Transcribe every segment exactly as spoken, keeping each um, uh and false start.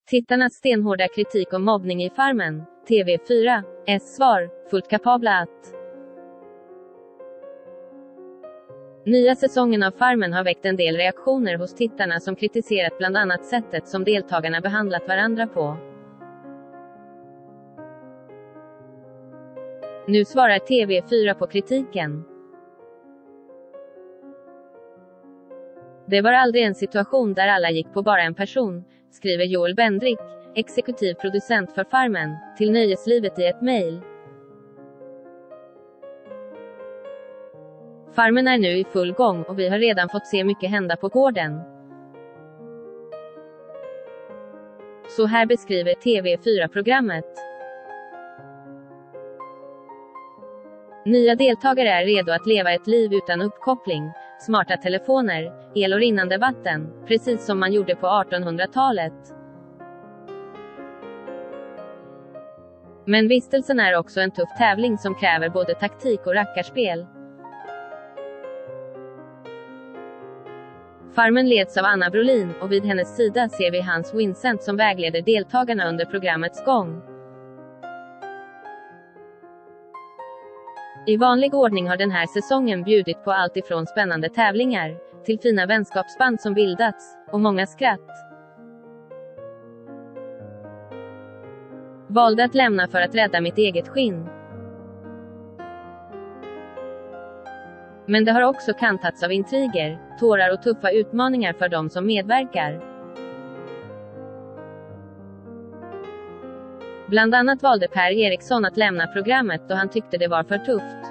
Tittarnas stenhårda kritik om mobbning i Farmen. T V fyra. S svar, fullt kapabla att. Nya säsongen av Farmen har väckt en del reaktioner hos tittarna som kritiserat bland annat sättet som deltagarna behandlat varandra på. Nu svarar T V fyra på kritiken. Det var aldrig en situation där alla gick på bara en person, skriver Joel Bendrick, exekutiv producent för Farmen, till Nöjeslivet i ett mejl. Farmen är nu i full gång och vi har redan fått se mycket hända på gården. Så här beskriver T V fyra-programmet. Nya deltagare är redo att leva ett liv utan uppkoppling, smarta telefoner, el och rinnande vatten, precis som man gjorde på artonhundratalet. Men vistelsen är också en tuff tävling som kräver både taktik och rackarspel. Farmen leds av Anna Brolin och vid hennes sida ser vi Hans Vincent som vägleder deltagarna under programmets gång. I vanlig ordning har den här säsongen bjudit på allt ifrån spännande tävlingar, till fina vänskapsband som bildats, och många skratt. Valde att lämna för att rädda mitt eget skinn. Men det har också kantats av intriger, tårar och tuffa utmaningar för de som medverkar. Bland annat valde Per Eriksson att lämna programmet då han tyckte det var för tufft.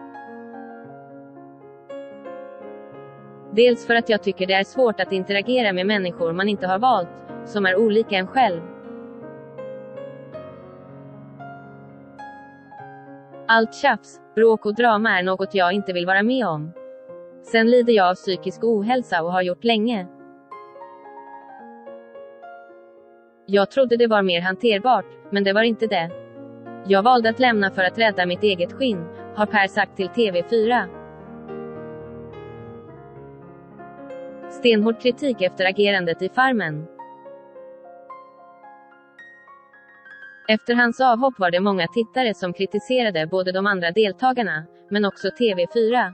Dels för att jag tycker det är svårt att interagera med människor man inte har valt, som är olika en själv. Allt tjafs, bråk och drama är något jag inte vill vara med om. Sen lider jag av psykisk ohälsa och har gjort länge. Jag trodde det var mer hanterbart, men det var inte det. Jag valde att lämna för att rädda mitt eget skinn, har Per sagt till T V fyra. Stenhård kritik efter agerandet i Farmen. Efter hans avhopp var det många tittare som kritiserade både de andra deltagarna, men också T V fyra.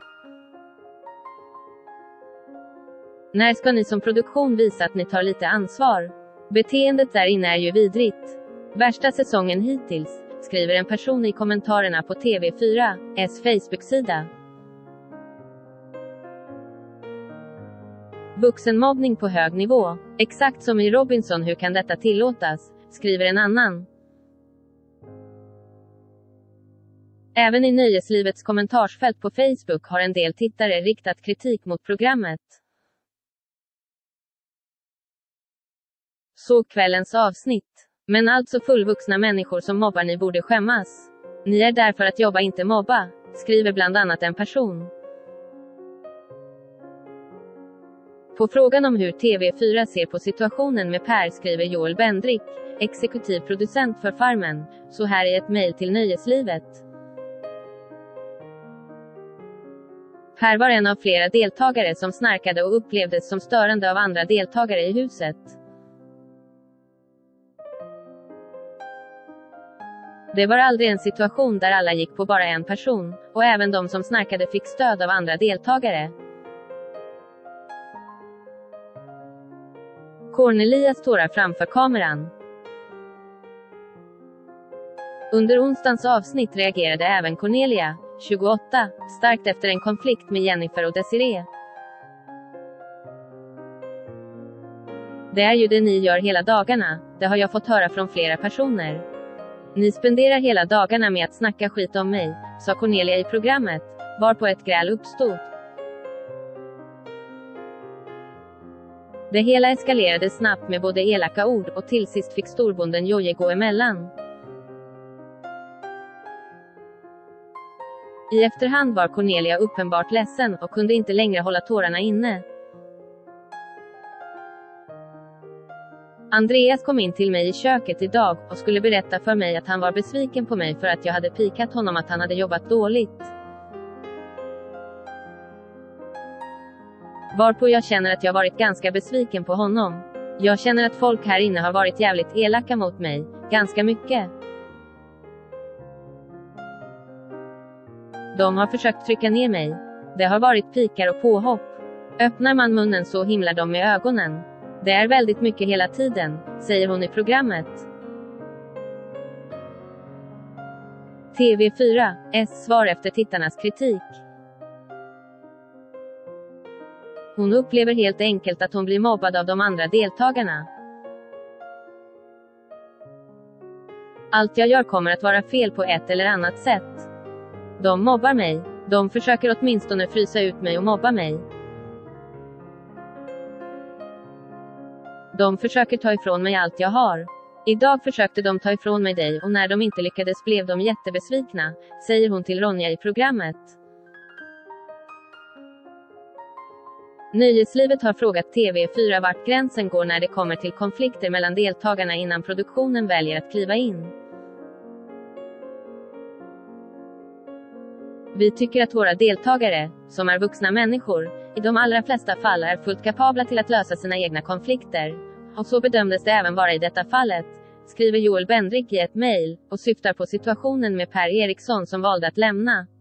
När ska ni som produktion visa att ni tar lite ansvar? Beteendet där inne är ju vidrigt. Värsta säsongen hittills, skriver en person i kommentarerna på T V fyra, S Facebook-sida. Vuxenmobbning på hög nivå. Exakt som i Robinson, hur kan detta tillåtas, skriver en annan. Även i Nöjeslivets kommentarsfält på Facebook har en del tittare riktat kritik mot programmet. Så kvällens avsnitt. Men alltså fullvuxna människor som mobbar, ni borde skämmas. Ni är där för att jobba, inte mobba, skriver bland annat en person. På frågan om hur T V fyra ser på situationen med Per skriver Joel Bendrick, exekutiv producent för Farmen, så här i ett mejl till Nöjeslivet. Per var en av flera deltagare som snarkade och upplevdes som störande av andra deltagare i huset. Det var aldrig en situation där alla gick på bara en person, och även de som snarkade fick stöd av andra deltagare. Cornelia tårar framför kameran. Under onsdagens avsnitt reagerade även Cornelia, tjugoåtta, starkt efter en konflikt med Jennifer och Desiree. Det är ju det ni gör hela dagarna, det har jag fått höra från flera personer. Ni spenderar hela dagarna med att snacka skit om mig, sa Cornelia i programmet, varpå ett gräl uppstod. Det hela eskalerade snabbt med både elaka ord och till sist fick storbonden Jojje gå emellan. I efterhand var Cornelia uppenbart ledsen och kunde inte längre hålla tårarna inne. Andreas kom in till mig i köket idag och skulle berätta för mig att han var besviken på mig för att jag hade pikat honom att han hade jobbat dåligt. Varpå jag känner att jag varit ganska besviken på honom. Jag känner att folk här inne har varit jävligt elaka mot mig, ganska mycket. De har försökt trycka ner mig. Det har varit pikar och påhopp. Öppnar man munnen så himlar de med ögonen. Det är väldigt mycket hela tiden, säger hon i programmet. T V fyra, S svar efter tittarnas kritik. Hon upplever helt enkelt att hon blir mobbad av de andra deltagarna. Allt jag gör kommer att vara fel på ett eller annat sätt. De mobbar mig. De försöker åtminstone frysa ut mig och mobba mig. De försöker ta ifrån mig allt jag har. Idag försökte de ta ifrån mig dig och när de inte lyckades blev de jättebesvikna, säger hon till Ronja i programmet. Nöjeslivet har frågat T V fyra vart gränsen går när det kommer till konflikter mellan deltagarna innan produktionen väljer att kliva in. Vi tycker att våra deltagare, som är vuxna människor, i de allra flesta fall är fullt kapabla till att lösa sina egna konflikter. Och så bedömdes det även vara i detta fallet, skriver Joel Bendrick i ett mejl, och syftar på situationen med Per Eriksson som valde att lämna.